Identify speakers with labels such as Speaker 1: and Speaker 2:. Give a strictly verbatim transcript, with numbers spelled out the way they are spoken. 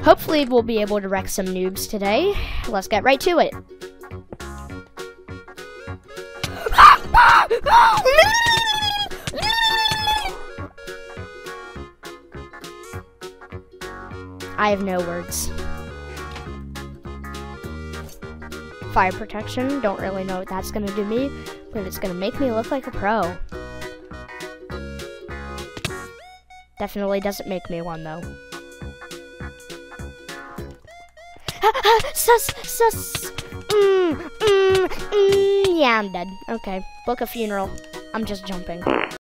Speaker 1: Hopefully we'll be able to wreck some noobs today. Let's get right to it. I have no words. Fire protection, don't really know what that's gonna do me, but it's gonna make me look like a pro. Definitely doesn't make me one though. Sus, sus, mm, mm, mm, yeah, I'm dead. Okay, book a funeral. I'm just jumping.